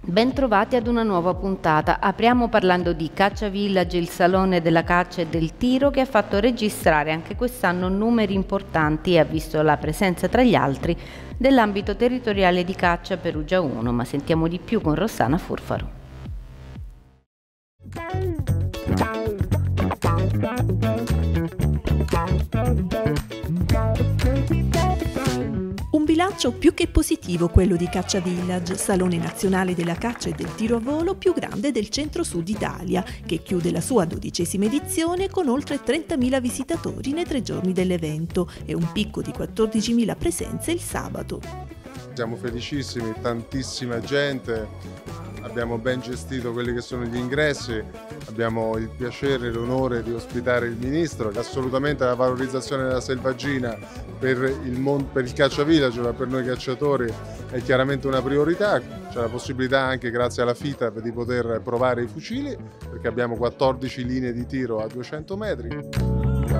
Bentrovati ad una nuova puntata. Apriamo parlando di Caccia Village, il salone della caccia e del tiro che ha fatto registrare anche quest'anno numeri importanti e ha visto la presenza tra gli altri dell'ambito territoriale di caccia Perugia 1, ma sentiamo di più con Rossana Furfaro. Un bilancio più che positivo quello di Caccia Village, salone nazionale della caccia e del tiro a volo più grande del centro-sud Italia, che chiude la sua 12ª edizione con oltre 30.000 visitatori nei 3 giorni dell'evento e un picco di 14.000 presenze il sabato. Siamo felicissimi, tantissima gente, abbiamo ben gestito quelli che sono gli ingressi, abbiamo il piacere e l'onore di ospitare il Ministro, che assolutamente la valorizzazione della selvaggina per il Caccia Village, ma per noi cacciatori è chiaramente una priorità. C'è la possibilità anche grazie alla FITAB di poter provare i fucili, perché abbiamo 14 linee di tiro a 200 metri.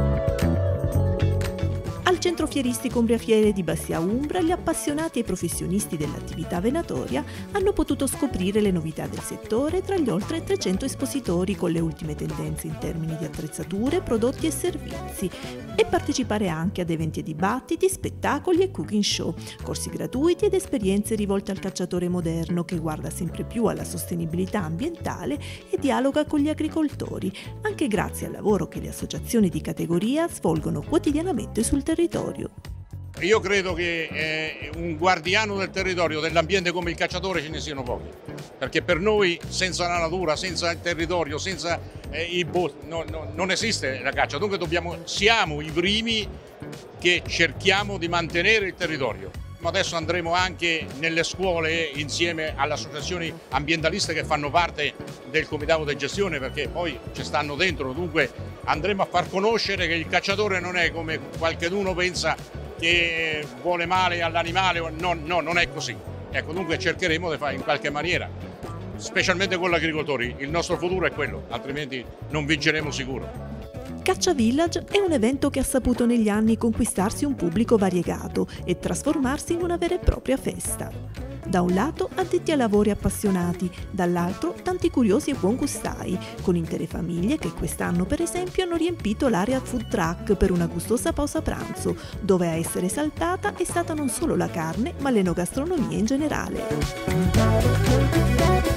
Al centro fieristico Umbriafiere di Bassia Umbra, gli appassionati e i professionisti dell'attività venatoria hanno potuto scoprire le novità del settore tra gli oltre 300 espositori con le ultime tendenze in termini di attrezzature, prodotti e servizi e partecipare anche ad eventi e dibattiti, spettacoli e cooking show, corsi gratuiti ed esperienze rivolte al cacciatore moderno che guarda sempre più alla sostenibilità ambientale e dialoga con gli agricoltori, anche grazie al lavoro che le associazioni di categoria svolgono quotidianamente sul territorio. Io credo che un guardiano del territorio, dell'ambiente come il cacciatore ce ne siano pochi, perché per noi senza la natura, senza il territorio, senza i boschi non esiste la caccia, dunque siamo i primi che cerchiamo di mantenere il territorio. Ma adesso andremo anche nelle scuole insieme alle associazioni ambientaliste che fanno parte del comitato di gestione, perché poi ci stanno dentro, dunque andremo a far conoscere che il cacciatore non è come qualcuno pensa che vuole male all'animale, no, non è così. Ecco, dunque cercheremo di fare in qualche maniera, specialmente con gli agricoltori, il nostro futuro è quello, altrimenti non vinceremo sicuro. Caccia Village è un evento che ha saputo negli anni conquistarsi un pubblico variegato e trasformarsi in una vera e propria festa. Da un lato addetti ai lavori appassionati, dall'altro tanti curiosi e buongustai, con intere famiglie che quest'anno per esempio hanno riempito l'area food truck per una gustosa pausa pranzo, dove a essere saltata è stata non solo la carne ma l'enogastronomia in generale.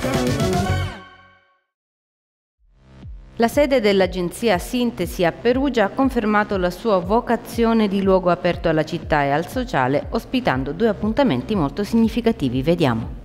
La sede dell'agenzia Sintesi a Perugia ha confermato la sua vocazione di luogo aperto alla città e al sociale, ospitando 2 appuntamenti molto significativi. Vediamo.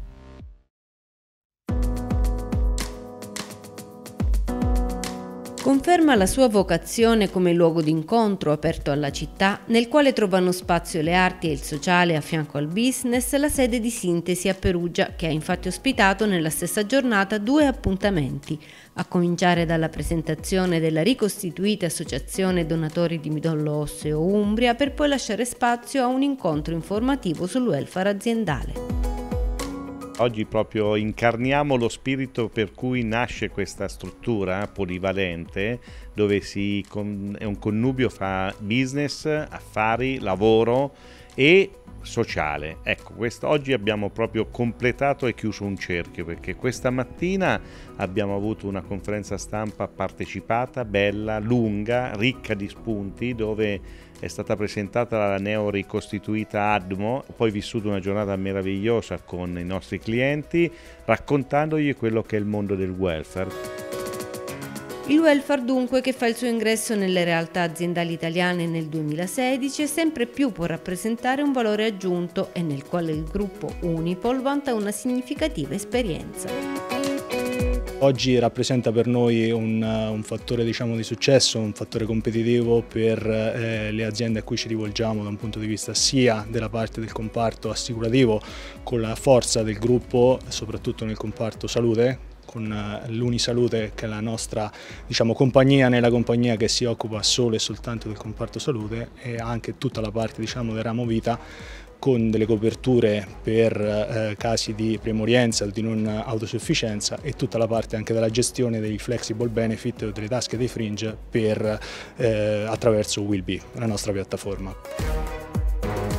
Conferma la sua vocazione come luogo d'incontro aperto alla città, nel quale trovano spazio le arti e il sociale a fianco al business, la sede di Sintesi a Perugia, che ha infatti ospitato nella stessa giornata 2 appuntamenti, a cominciare dalla presentazione della ricostituita Associazione Donatori di Midollo Osseo Umbria, per poi lasciare spazio a un incontro informativo sul welfare aziendale. Oggi proprio incarniamo lo spirito per cui nasce questa struttura polivalente, dove è un connubio fra business, affari, lavoro e sociale. Ecco, oggi abbiamo proprio completato e chiuso un cerchio, perché questa mattina abbiamo avuto una conferenza stampa partecipata, bella, lunga, ricca di spunti, dove è stata presentata la neoricostituita ADMO, poi vissuto una giornata meravigliosa con i nostri clienti, raccontandogli quello che è il mondo del welfare. Il welfare dunque, che fa il suo ingresso nelle realtà aziendali italiane nel 2016 e sempre più può rappresentare un valore aggiunto e nel quale il gruppo Unipol vanta una significativa esperienza. Oggi rappresenta per noi un fattore di successo, un fattore competitivo per le aziende a cui ci rivolgiamo da un punto di vista sia della parte del comparto assicurativo, con la forza del gruppo, soprattutto nel comparto salute, con l'Unisalute, che è la nostra compagnia nella compagnia che si occupa solo e soltanto del comparto salute, e anche tutta la parte del ramo vita, con delle coperture per casi di premorienza o di non autosufficienza, e tutta la parte anche della gestione dei flexible benefit o delle tasche dei fringe attraverso Will Be, la nostra piattaforma.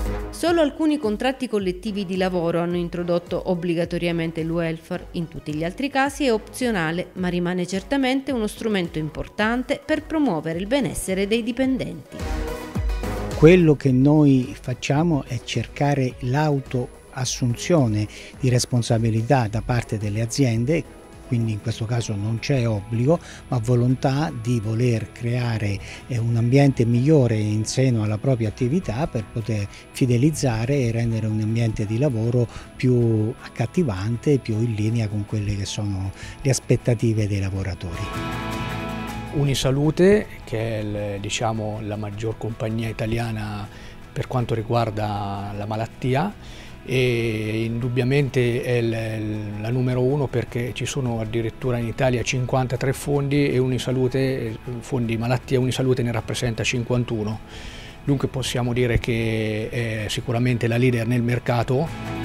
Solo alcuni contratti collettivi di lavoro hanno introdotto obbligatoriamente il welfare, in tutti gli altri casi è opzionale, ma rimane certamente uno strumento importante per promuovere il benessere dei dipendenti. Quello che noi facciamo è cercare l'autoassunzione di responsabilità da parte delle aziende. Quindi in questo caso non c'è obbligo, ma volontà di voler creare un ambiente migliore in seno alla propria attività per poter fidelizzare e rendere un ambiente di lavoro più accattivante, più in linea con quelle che sono le aspettative dei lavoratori. Unisalute, che è la maggior compagnia italiana per quanto riguarda la malattia, e indubbiamente è la numero uno perché ci sono addirittura in Italia 53 fondi e Unisalute, fondi malattia, Unisalute ne rappresenta 51. Dunque possiamo dire che è sicuramente la leader nel mercato.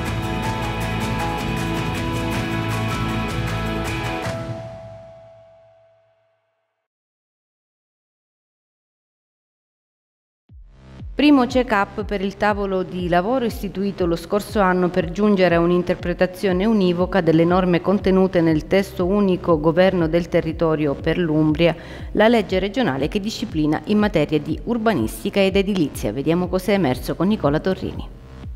Primo check-up per il tavolo di lavoro istituito lo scorso anno per giungere a un'interpretazione univoca delle norme contenute nel testo unico governo del territorio per l'Umbria, la legge regionale che disciplina in materia di urbanistica ed edilizia. Vediamo cosa è emerso con Nicola Torrini.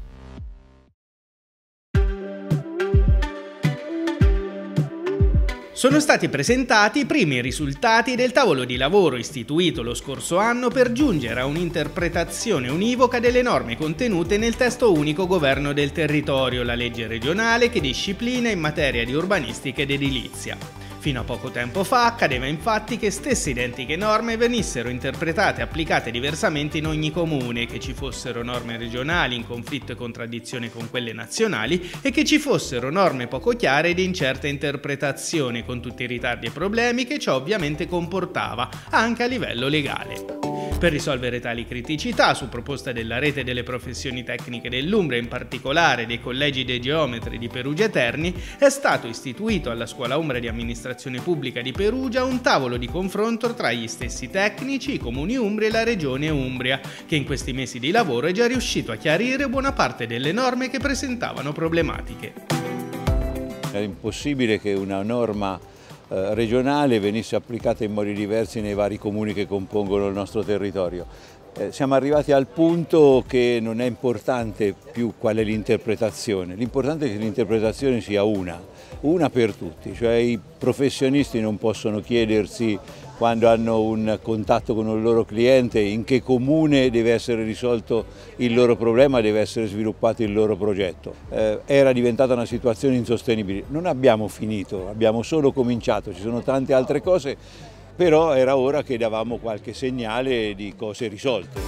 Sono stati presentati i primi risultati del tavolo di lavoro istituito lo scorso anno per giungere a un'interpretazione univoca delle norme contenute nel testo unico governo del territorio, la legge regionale che disciplina in materia di urbanistica ed edilizia. Fino a poco tempo fa accadeva infatti che stesse identiche norme venissero interpretate e applicate diversamente in ogni comune, che ci fossero norme regionali in conflitto e contraddizione con quelle nazionali e che ci fossero norme poco chiare ed incerta interpretazione, con tutti i ritardi e problemi che ciò ovviamente comportava anche a livello legale. Per risolvere tali criticità, su proposta della Rete delle Professioni Tecniche dell'Umbria, in particolare dei collegi dei geometri di Perugia e Terni, è stato istituito alla Scuola Umbra di Amministrazione Pubblica di Perugia un tavolo di confronto tra gli stessi tecnici, i comuni umbri e la Regione Umbria, che in questi mesi di lavoro è già riuscito a chiarire buona parte delle norme che presentavano problematiche. Era impossibile che una norma regionale venisse applicata in modi diversi nei vari comuni che compongono il nostro territorio. Siamo arrivati al punto che non è importante più qual è l'interpretazione, l'importante è che l'interpretazione sia una per tutti, cioè i professionisti non possono chiedersi quando hanno un contatto con il loro cliente in che comune deve essere risolto il loro problema, deve essere sviluppato il loro progetto. Era diventata una situazione insostenibile, non abbiamo finito, abbiamo solo cominciato, ci sono tante altre cose, però era ora che davamo qualche segnale di cose risolte.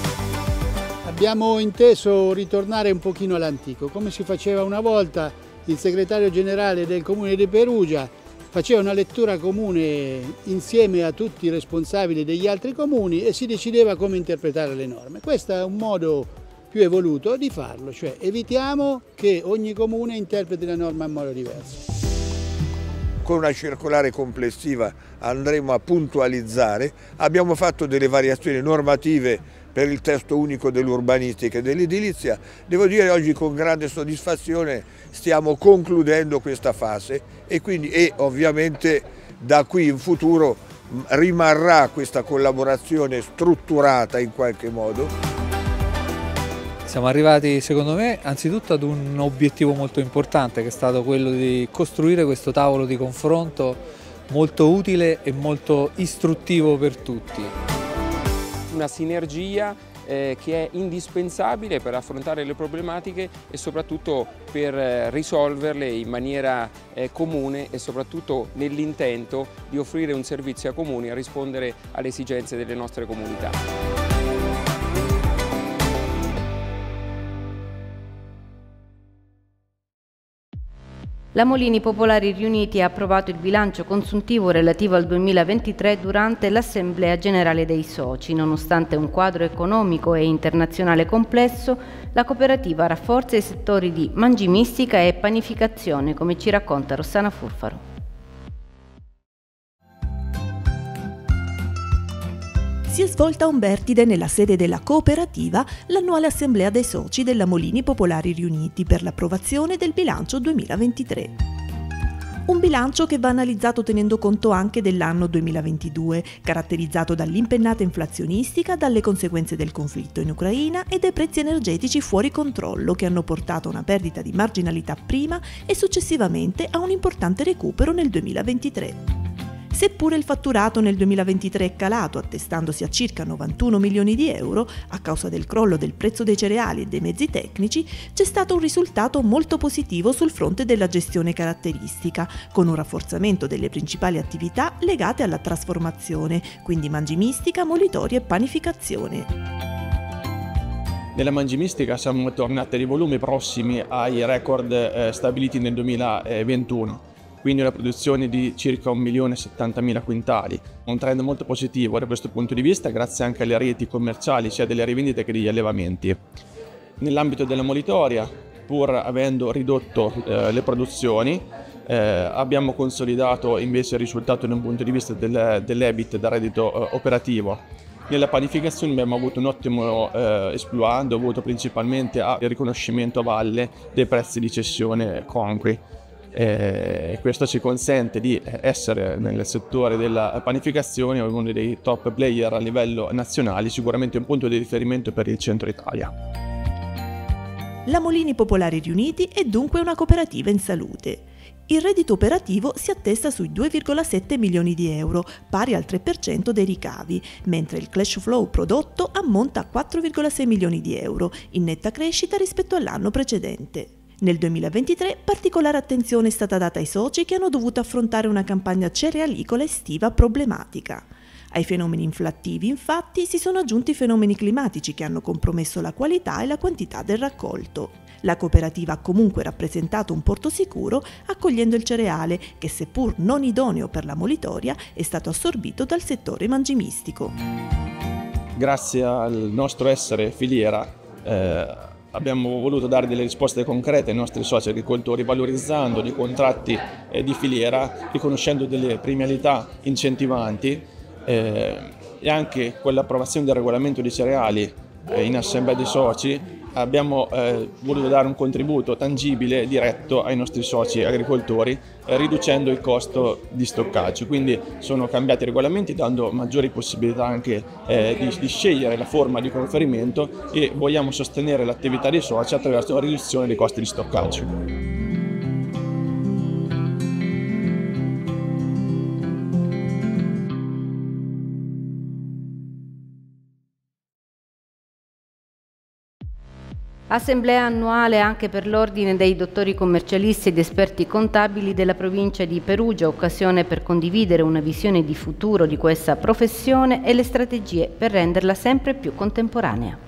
Abbiamo inteso ritornare un pochino all'antico, come si faceva una volta. Il segretario generale del comune di Perugia faceva una lettura comune insieme a tutti i responsabili degli altri comuni e si decideva come interpretare le norme. Questo è un modo più evoluto di farlo, cioè evitiamo che ogni comune interpreti la norma in modo diverso. Con una circolare complessiva andremo a puntualizzare, abbiamo fatto delle variazioni normative per il testo unico dell'urbanistica e dell'edilizia. Devo dire oggi con grande soddisfazione stiamo concludendo questa fase e ovviamente da qui in futuro rimarrà questa collaborazione strutturata in qualche modo. Siamo arrivati secondo me anzitutto ad un obiettivo molto importante che è stato quello di costruire questo tavolo di confronto molto utile e molto istruttivo per tutti. Una sinergia che è indispensabile per affrontare le problematiche e soprattutto per risolverle in maniera comune e soprattutto nell'intento di offrire un servizio ai comuni a rispondere alle esigenze delle nostre comunità. La Molini Popolari Riuniti ha approvato il bilancio consuntivo relativo al 2023 durante l'Assemblea Generale dei Soci. Nonostante un quadro economico e internazionale complesso, la cooperativa rafforza i settori di mangimistica e panificazione, come ci racconta Rossana Furfaro. Si è svolta a Umbertide, nella sede della cooperativa, l'annuale assemblea dei soci della Molini Popolari riuniti per l'approvazione del bilancio 2023. Un bilancio che va analizzato tenendo conto anche dell'anno 2022, caratterizzato dall'impennata inflazionistica, dalle conseguenze del conflitto in Ucraina e dai prezzi energetici fuori controllo che hanno portato a una perdita di marginalità prima e successivamente a un importante recupero nel 2023. Seppure il fatturato nel 2023 è calato, attestandosi a circa 91 milioni di euro, a causa del crollo del prezzo dei cereali e dei mezzi tecnici, c'è stato un risultato molto positivo sul fronte della gestione caratteristica, con un rafforzamento delle principali attività legate alla trasformazione, quindi mangimistica, molitoria e panificazione. Nella mangimistica siamo tornati a dei volumi prossimi ai record stabiliti nel 2021. Quindi una produzione di circa 1.070.000 quintali, un trend molto positivo da questo punto di vista grazie anche alle reti commerciali sia delle rivendite che degli allevamenti. Nell'ambito della molitoria, pur avendo ridotto le produzioni, abbiamo consolidato invece il risultato da un punto di vista dell'EBIT, da reddito operativo. Nella panificazione abbiamo avuto un ottimo exploit dovuto principalmente al riconoscimento a valle dei prezzi di cessione congrui. Questo ci consente di essere nel settore della panificazione uno dei top player a livello nazionale, sicuramente un punto di riferimento per il centro Italia. La Molini Popolari riuniti è dunque una cooperativa in salute. Il reddito operativo si attesta sui 2,7 milioni di euro, pari al 3% dei ricavi, mentre il cash flow prodotto ammonta a 4,6 milioni di euro, in netta crescita rispetto all'anno precedente. Nel 2023 particolare attenzione è stata data ai soci che hanno dovuto affrontare una campagna cerealicola estiva problematica. Ai fenomeni inflattivi, infatti, si sono aggiunti fenomeni climatici che hanno compromesso la qualità e la quantità del raccolto. La cooperativa ha comunque rappresentato un porto sicuro, accogliendo il cereale che, seppur non idoneo per la molitoria, è stato assorbito dal settore mangimistico. Grazie al nostro essere filiera, abbiamo voluto dare delle risposte concrete ai nostri soci agricoltori, valorizzando dei contratti di filiera, riconoscendo delle premialità incentivanti e anche con l'approvazione del regolamento dei cereali in assemblea dei soci abbiamo voluto dare un contributo tangibile diretto ai nostri soci agricoltori, riducendo il costo di stoccaggio. Quindi sono cambiati i regolamenti, dando maggiori possibilità anche di scegliere la forma di conferimento, e vogliamo sostenere l'attività dei soci attraverso la riduzione dei costi di stoccaggio. Assemblea annuale anche per l'Ordine dei dottori commercialisti ed esperti contabili della provincia di Perugia, occasione per condividere una visione di futuro di questa professione e le strategie per renderla sempre più contemporanea.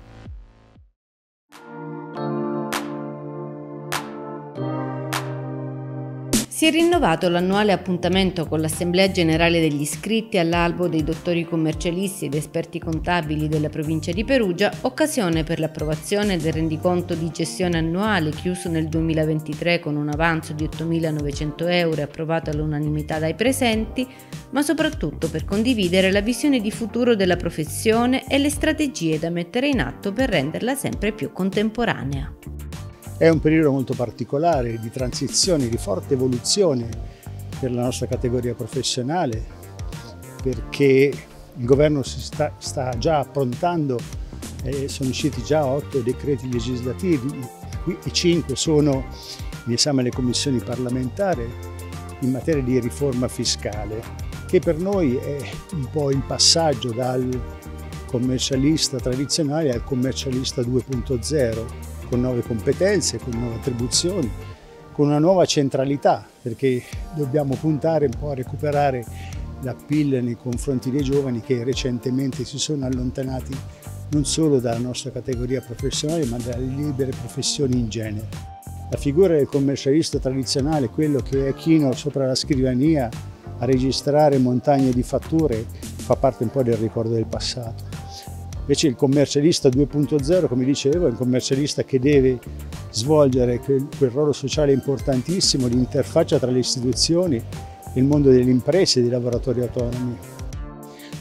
Si è rinnovato l'annuale appuntamento con l'Assemblea Generale degli Iscritti all'Albo dei dottori commercialisti ed esperti contabili della provincia di Perugia, occasione per l'approvazione del rendiconto di gestione annuale chiuso nel 2023 con un avanzo di 8.900 euro approvato all'unanimità dai presenti, ma soprattutto per condividere la visione di futuro della professione e le strategie da mettere in atto per renderla sempre più contemporanea. È un periodo molto particolare di transizione, di forte evoluzione per la nostra categoria professionale, perché il governo si sta già approntando, sono usciti già 8 decreti legislativi, e 5 sono in esame alle commissioni parlamentari in materia di riforma fiscale, che per noi è un po' il passaggio dal commercialista tradizionale al commercialista 2.0, con nuove competenze, con nuove attribuzioni, con una nuova centralità, perché dobbiamo puntare un po' a recuperare l'appeal nei confronti dei giovani che recentemente si sono allontanati non solo dalla nostra categoria professionale ma dalle libere professioni in genere. La figura del commercialista tradizionale, quello che è chino sopra la scrivania a registrare montagne di fatture, fa parte un po' del ricordo del passato. Invece il commercialista 2.0, come dicevo, è un commercialista che deve svolgere quel ruolo sociale importantissimo di interfaccia tra le istituzioni e il mondo delle imprese e dei lavoratori autonomi.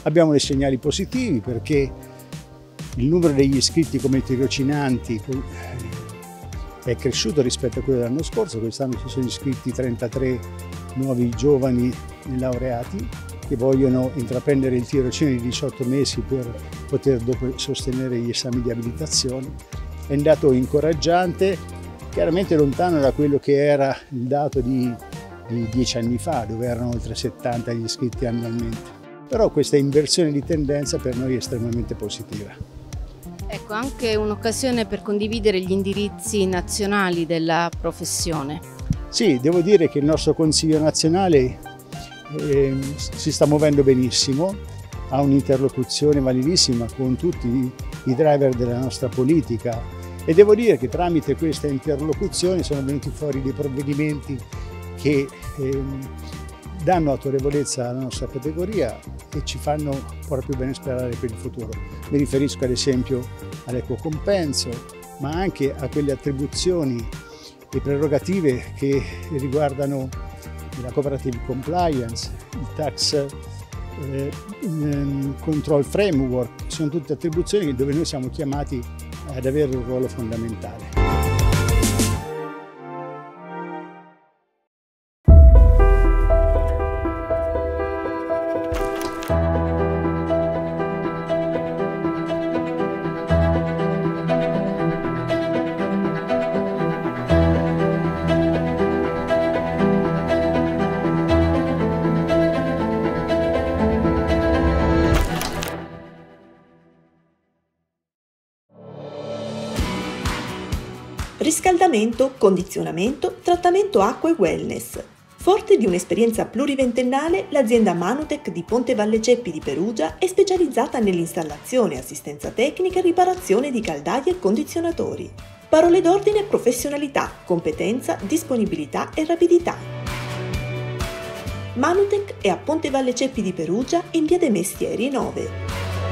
Abbiamo dei segnali positivi perché il numero degli iscritti come tirocinanti è cresciuto rispetto a quello dell'anno scorso. Quest'anno si sono iscritti 33 nuovi giovani laureati che vogliono intraprendere il tirocinio di 18 mesi per poter dopo sostenere gli esami di abilitazione. È un dato incoraggiante, chiaramente lontano da quello che era il dato di 10 anni fa, dove erano oltre 70 gli iscritti annualmente. Però questa inversione di tendenza per noi è estremamente positiva. Ecco, anche un'occasione per condividere gli indirizzi nazionali della professione. Sì, devo dire che il nostro Consiglio nazionale si sta muovendo benissimo, ha un'interlocuzione validissima con tutti i driver della nostra politica e devo dire che tramite questa interlocuzione sono venuti fuori dei provvedimenti che danno autorevolezza alla nostra categoria e ci fanno ancora più bene sperare per il futuro. Mi riferisco ad esempio all'equo compenso, ma anche a quelle attribuzioni e prerogative che riguardano la cooperative compliance, il tax control framework, sono tutte attribuzioni dove noi siamo chiamati ad avere un ruolo fondamentale. Riscaldamento, condizionamento, trattamento acqua e wellness. Forte di un'esperienza pluriventennale, l'azienda Manutec di Ponte Valle Ceppi di Perugia è specializzata nell'installazione, assistenza tecnica e riparazione di caldaie e condizionatori. Parole d'ordine: professionalità, competenza, disponibilità e rapidità. Manutec è a Ponte Valle Ceppi di Perugia in via dei Mestieri 9.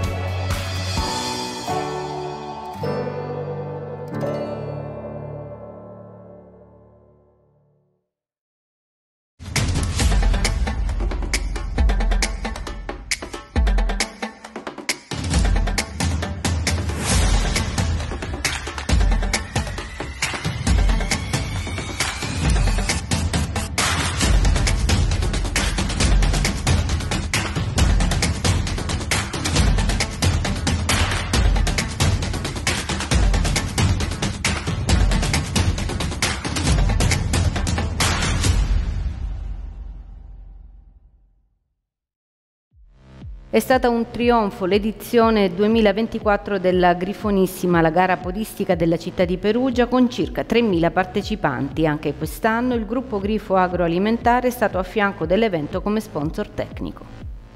È stata un trionfo l'edizione 2024 della Grifonissima, la gara podistica della città di Perugia, con circa 3.000 partecipanti. Anche quest'anno il gruppo Grifo Agroalimentare è stato a fianco dell'evento come sponsor tecnico.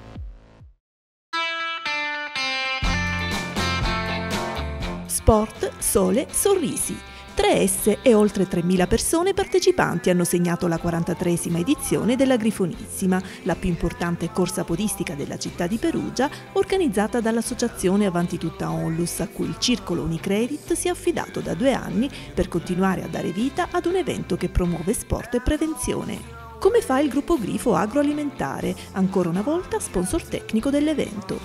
Sport, sole, sorrisi. 3S e oltre 3.000 persone partecipanti hanno segnato la 43esima edizione della Grifonissima, la più importante corsa podistica della città di Perugia, organizzata dall'associazione Avanti Tutta Onlus, a cui il circolo Unicredit si è affidato da 2 anni per continuare a dare vita ad un evento che promuove sport e prevenzione. Come fa il gruppo Grifo Agroalimentare, ancora una volta sponsor tecnico dell'evento.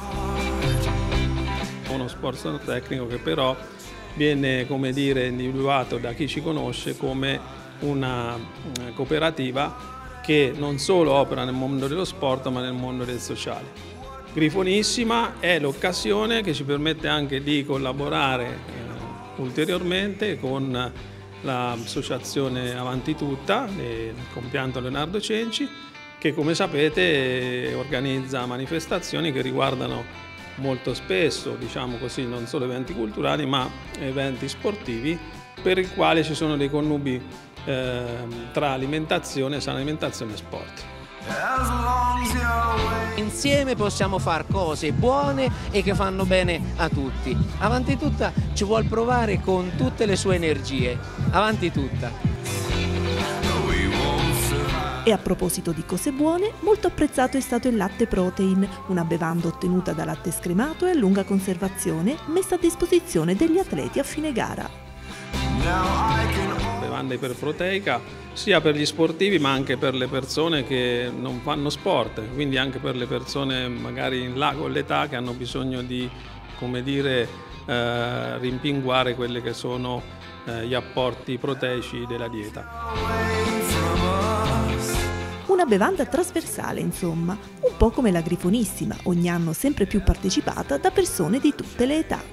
Uno sponsor tecnico che però viene, come dire, individuato da chi ci conosce come una cooperativa che non solo opera nel mondo dello sport ma nel mondo del sociale. Grifonissima è l'occasione che ci permette anche di collaborare ulteriormente con l'associazione Avanti Tutta, il compianto Leonardo Cenci, che come sapete organizza manifestazioni che riguardano molto spesso, diciamo così, non solo eventi culturali ma eventi sportivi, per il quale ci sono dei connubi tra alimentazione, sana alimentazione e sport. Insieme possiamo fare cose buone e che fanno bene a tutti. Avanti Tutta ci vuol provare con tutte le sue energie. Avanti Tutta. E a proposito di cose buone, molto apprezzato è stato il latte protein, una bevanda ottenuta da latte scremato e a lunga conservazione messa a disposizione degli atleti a fine gara. bevanda iperproteica sia per gli sportivi ma anche per le persone che non fanno sport, quindi anche per le persone magari in là con l'età che hanno bisogno di, come dire, rimpinguare quelli che sono gli apporti proteici della dieta. Una bevanda trasversale, insomma, un po' come la Grifonissima, ogni anno sempre più partecipata da persone di tutte le età.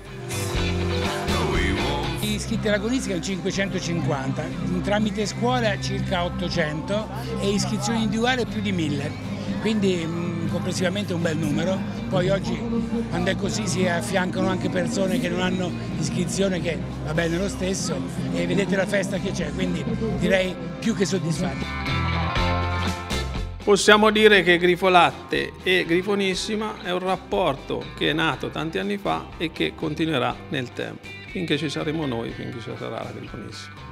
Gli iscritti all'agonistica 550, tramite scuola circa 800 e iscrizioni individuali più di 1000, quindi complessivamente un bel numero. Poi oggi, quando è così, si affiancano anche persone che non hanno iscrizione, che va bene lo stesso, e vedete la festa che c'è, quindi direi più che soddisfatti. Possiamo dire che Grifolatte e Grifonissima è un rapporto che è nato tanti anni fa e che continuerà nel tempo, finché ci saremo noi, finché ci sarà la Grifonissima.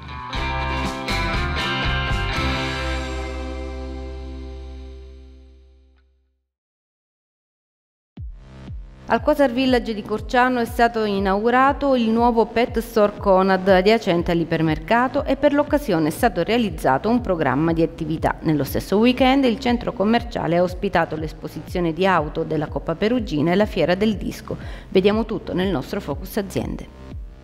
Al Quasar Village di Corciano è stato inaugurato il nuovo Pet Store Conad adiacente all'ipermercato e per l'occasione è stato realizzato un programma di attività. Nello stesso weekend il centro commerciale ha ospitato l'esposizione di auto della Coppa Perugina e la Fiera del Disco. Vediamo tutto nel nostro Focus Aziende.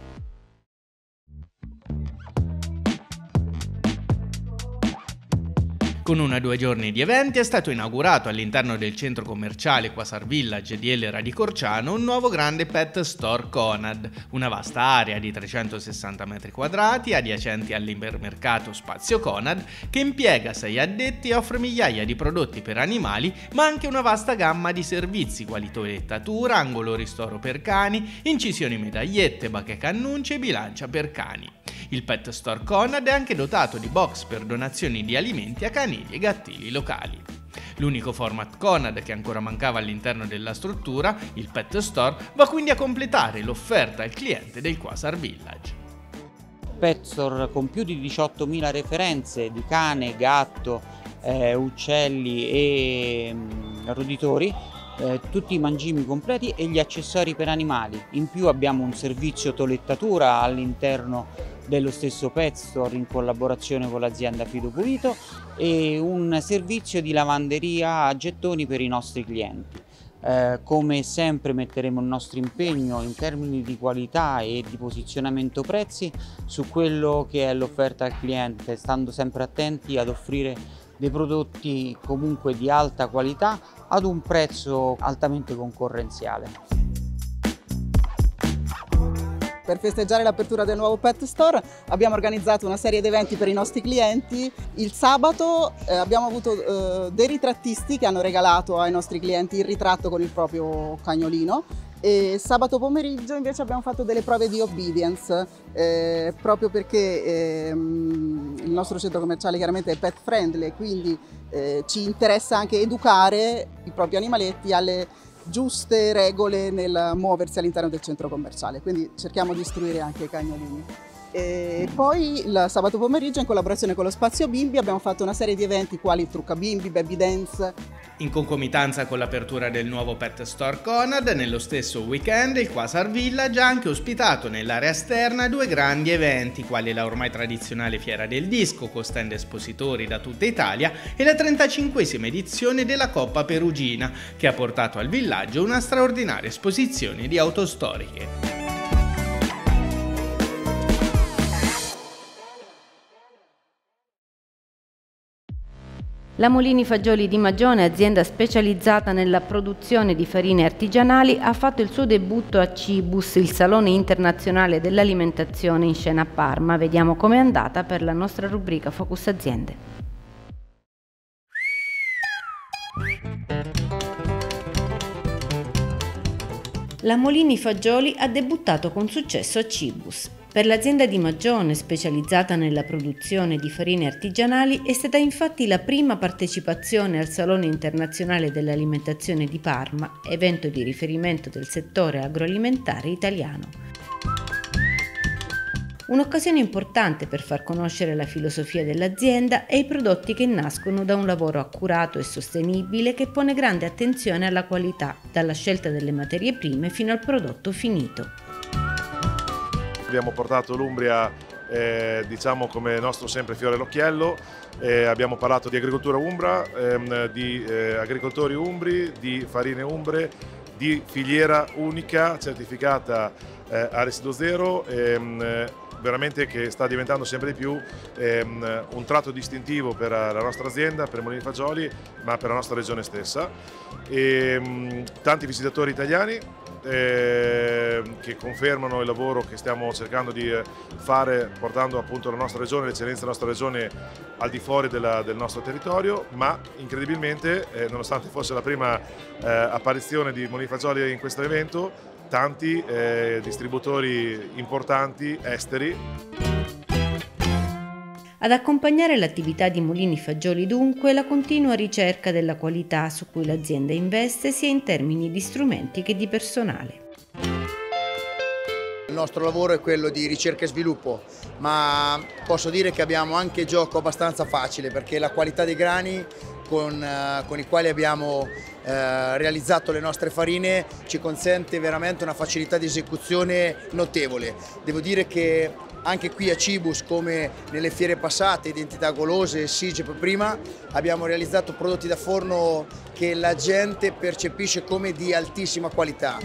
Con 1 o 2 giorni di eventi è stato inaugurato all'interno del centro commerciale Quasar Village di Elera di Corciano un nuovo grande Pet Store Conad, una vasta area di 360 metri quadrati adiacenti all'ipermercato Spazio Conad che impiega 6 addetti e offre migliaia di prodotti per animali ma anche una vasta gamma di servizi quali toilettatura, angolo ristoro per cani, incisioni medagliette, bacheca annunci e bilancia per cani. Il Pet Store Conad è anche dotato di box per donazioni di alimenti a canili e gattili locali. L'unico format Conad che ancora mancava all'interno della struttura, il Pet Store, va quindi a completare l'offerta al cliente del Quasar Village. Pet Store con più di 18.000 referenze di cane, gatto, uccelli e roditori, tutti i mangimi completi e gli accessori per animali. In più abbiamo un servizio toilettatura all'interno dello stesso Pet Store in collaborazione con l'azienda Fido Pulito e un servizio di lavanderia a gettoni per i nostri clienti. Come sempre metteremo il nostro impegno in termini di qualità e di posizionamento prezzi su quello che è l'offerta al cliente, stando sempre attenti ad offrire dei prodotti comunque di alta qualità ad un prezzo altamente concorrenziale. Per festeggiare l'apertura del nuovo Pet Store abbiamo organizzato una serie di eventi per i nostri clienti. Il sabato abbiamo avuto dei ritrattisti che hanno regalato ai nostri clienti il ritratto con il proprio cagnolino e sabato pomeriggio invece abbiamo fatto delle prove di obedience proprio perché il nostro centro commerciale chiaramente è pet friendly, quindi ci interessa anche educare i propri animaletti alle giuste regole nel muoversi all'interno del centro commerciale, quindi cerchiamo di istruire anche i cagnolini. E poi il sabato pomeriggio in collaborazione con lo Spazio Bimbi abbiamo fatto una serie di eventi quali Trucca Bimbi, Baby Dance. In concomitanza con l'apertura del nuovo Pet Store Conad, nello stesso weekend il Quasar Village ha anche ospitato nell'area esterna 2 grandi eventi quali la ormai tradizionale Fiera del Disco con stand espositori da tutta Italia e la 35esima edizione della Coppa Perugina che ha portato al villaggio una straordinaria esposizione di auto storiche. La Molini Fagioli di Magione, azienda specializzata nella produzione di farine artigianali, ha fatto il suo debutto a Cibus, il Salone Internazionale dell'Alimentazione in scena a Parma. Vediamo com'è andata per la nostra rubrica Focus Aziende. La Molini Fagioli ha debuttato con successo a Cibus. Per l'azienda di Magione, specializzata nella produzione di farine artigianali, è stata infatti la prima partecipazione al Salone Internazionale dell'Alimentazione di Parma, evento di riferimento del settore agroalimentare italiano. Un'occasione importante per far conoscere la filosofia dell'azienda e i prodotti che nascono da un lavoro accurato e sostenibile che pone grande attenzione alla qualità, dalla scelta delle materie prime fino al prodotto finito. Abbiamo portato l'Umbria diciamo come nostro sempre fiore all'occhiello. Abbiamo parlato di agricoltura umbra, di agricoltori umbri, di farine umbre, di filiera unica certificata a residuo zero, veramente che sta diventando sempre di più un tratto distintivo per la nostra azienda, per Molini Fagioli, ma per la nostra regione stessa. Tanti visitatori italiani che confermano il lavoro che stiamo cercando di fare, portando appunto la nostra regione, l'eccellenza della nostra regione al di fuori del nostro territorio, ma incredibilmente, nonostante fosse la prima apparizione di Molini Fagioli in questo evento, tanti distributori importanti esteri. Ad accompagnare l'attività di Molini Fagioli dunque la continua ricerca della qualità su cui l'azienda investe sia in termini di strumenti che di personale. Il nostro lavoro è quello di ricerca e sviluppo, ma posso dire che abbiamo anche gioco abbastanza facile, perché la qualità dei grani con i quali abbiamo realizzato le nostre farine ci consente veramente una facilità di esecuzione notevole. Devo dire che anche qui a Cibus, come nelle fiere passate, Identità Golose e SIGEP prima, abbiamo realizzato prodotti da forno che la gente percepisce come di altissima qualità.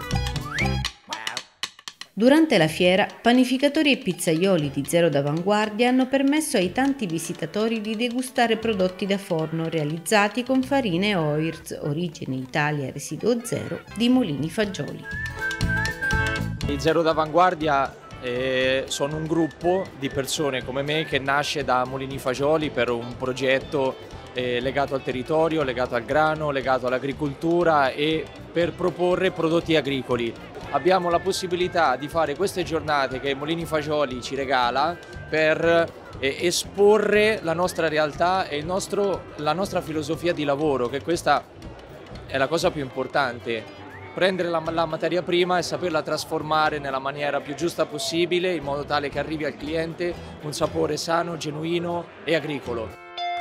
Durante la fiera, panificatori e pizzaioli di Zero d'Avanguardia hanno permesso ai tanti visitatori di degustare prodotti da forno realizzati con farine OIRS, origine Italia residuo zero, di Molini Fagioli. I Zero d'Avanguardia sono un gruppo di persone come me che nasce da Molini Fagioli per un progetto legato al territorio, legato al grano, legato all'agricoltura e per proporre prodotti agricoli. Abbiamo la possibilità di fare queste giornate che Molini Fagioli ci regala per esporre la nostra realtà e la nostra filosofia di lavoro, che questa è la cosa più importante. Prendere la materia prima e saperla trasformare nella maniera più giusta possibile in modo tale che arrivi al cliente un sapore sano, genuino e agricolo.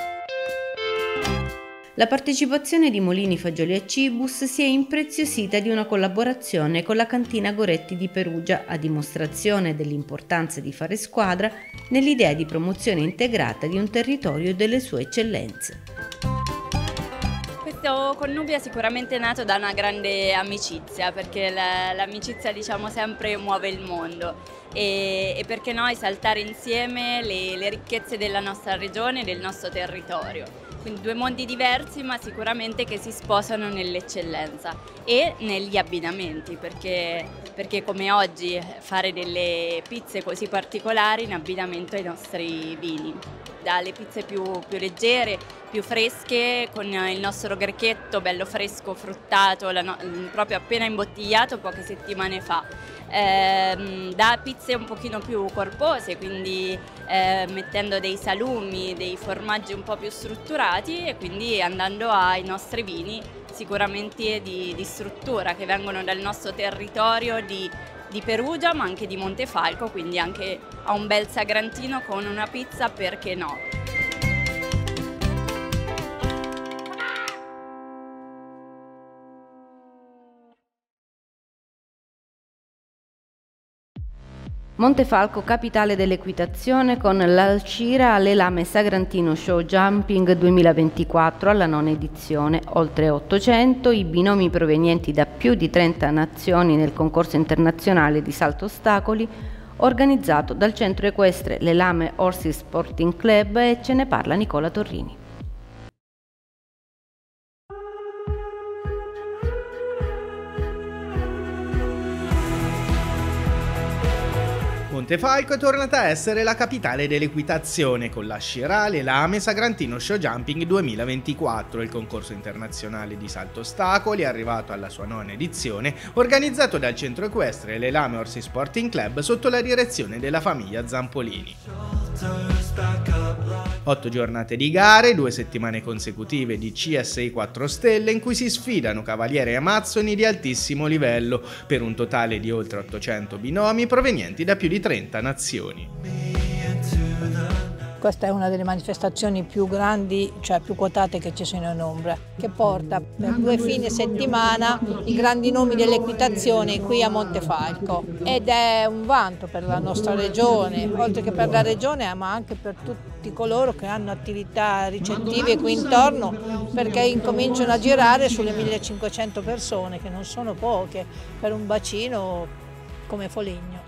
La partecipazione di Molini Fagioli a Cibus si è impreziosita di una collaborazione con la cantina Goretti di Perugia, a dimostrazione dell'importanza di fare squadra nell'idea di promozione integrata di un territorio e delle sue eccellenze. Questo connubio è sicuramente nato da una grande amicizia, perché l'amicizia, diciamo, sempre muove il mondo e perché no esaltare insieme le ricchezze della nostra regione e del nostro territorio. Quindi due mondi diversi, ma sicuramente che si sposano nell'eccellenza e negli abbinamenti, perché come oggi fare delle pizze così particolari in abbinamento ai nostri vini. Dalle pizze più leggere, più fresche, con il nostro grecchetto bello fresco, fruttato, proprio appena imbottigliato poche settimane fa, da pizze un pochino più corpose, quindi mettendo dei salumi, dei formaggi un po' più strutturati e quindi andando ai nostri vini sicuramente di struttura, che vengono dal nostro territorio di Perugia, ma anche di Montefalco, quindi anche a un bel sagrantino con una pizza, perché no? Montefalco, capitale dell'equitazione, con l'Alcira alle Lame Sagrantino Show Jumping 2024 alla nona edizione. Oltre 800 i binomi provenienti da più di 30 nazioni nel concorso internazionale di salto ostacoli organizzato dal centro equestre Le Lame Horses Sporting Club, e ce ne parla Nicola Torrini. Montefalco è tornata a essere la capitale dell'equitazione con la Sciarà Le Lame Sagrantino Show Jumping 2024, il concorso internazionale di salto ostacoli è arrivato alla sua nona edizione, organizzato dal centro equestre Le Lame Horses Sporting Club sotto la direzione della famiglia Zampolini. 8 giornate di gare, 2 settimane consecutive di CSI 4 stelle in cui si sfidano cavalieri e amazzoni di altissimo livello, per un totale di oltre 800 binomi provenienti da più di 30 nazioni. Questa è una delle manifestazioni più grandi, cioè più quotate che ci sono in Umbria, che porta per 2 fine settimana i grandi nomi dell'equitazione qui a Montefalco, ed è un vanto per la nostra regione, oltre che per la regione ma anche per tutti coloro che hanno attività ricettive qui intorno, perché incominciano a girare sulle 1500 persone, che non sono poche per un bacino come Foligno.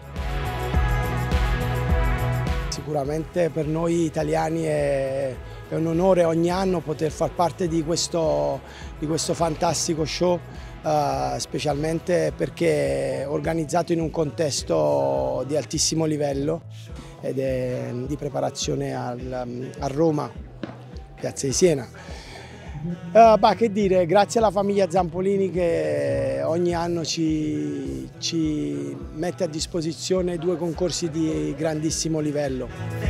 Sicuramente per noi italiani è un onore ogni anno poter far parte di questo fantastico show, specialmente perché è organizzato in un contesto di altissimo livello ed è di preparazione a Roma, Piazza di Siena. Che dire, grazie alla famiglia Zampolini che ogni anno ci mette a disposizione 2 concorsi di grandissimo livello.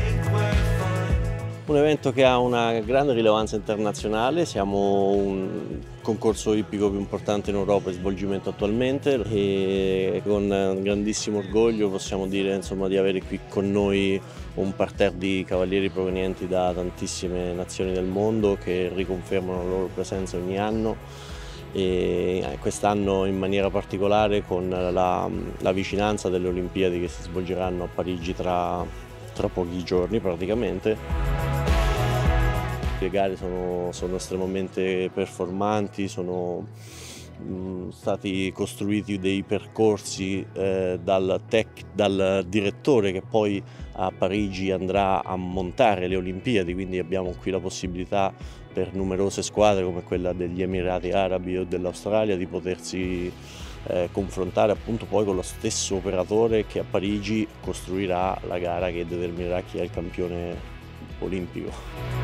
Un evento che ha una grande rilevanza internazionale, siamo un concorso ippico più importante in Europa in svolgimento attualmente e con grandissimo orgoglio possiamo dire insomma, di avere qui con noi un parterre di cavalieri provenienti da tantissime nazioni del mondo che riconfermano la loro presenza ogni anno e quest'anno in maniera particolare con la vicinanza delle Olimpiadi che si svolgeranno a Parigi tra pochi giorni praticamente. Le gare sono estremamente performanti, sono stati costruiti dei percorsi dal direttore che poi a Parigi andrà a montare le Olimpiadi, quindi abbiamo qui la possibilità per numerose squadre come quella degli Emirati Arabi o dell'Australia di potersi confrontare appunto poi con lo stesso operatore che a Parigi costruirà la gara che determinerà chi è il campione olimpico.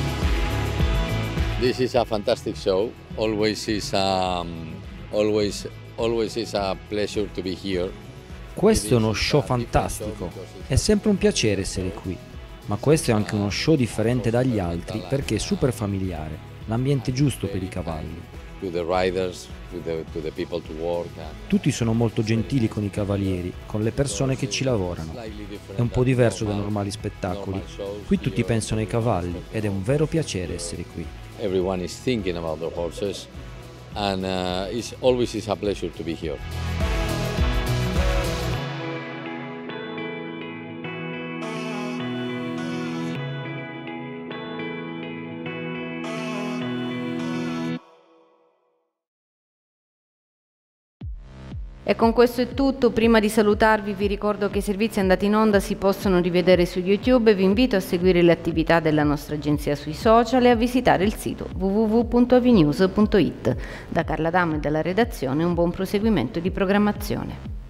This is a fantastic show. Always is a pleasure to be here. Questo è uno show fantastico. È sempre un piacere essere qui. Ma questo è anche uno show differente dagli altri perché è super familiare. L'ambiente giusto per i cavalli. Tutti sono molto gentili con i cavalieri, con le persone che ci lavorano. È un po' diverso dai normali spettacoli. Qui tutti pensano ai cavalli ed è un vero piacere essere qui. Everyone is thinking about the horses and it's always a pleasure to be here. E con questo è tutto. Prima di salutarvi vi ricordo che i servizi andati in onda si possono rivedere su YouTube e vi invito a seguire le attività della nostra agenzia sui social e a visitare il sito www.avinews.it. Da Carla Damo e dalla redazione un buon proseguimento di programmazione.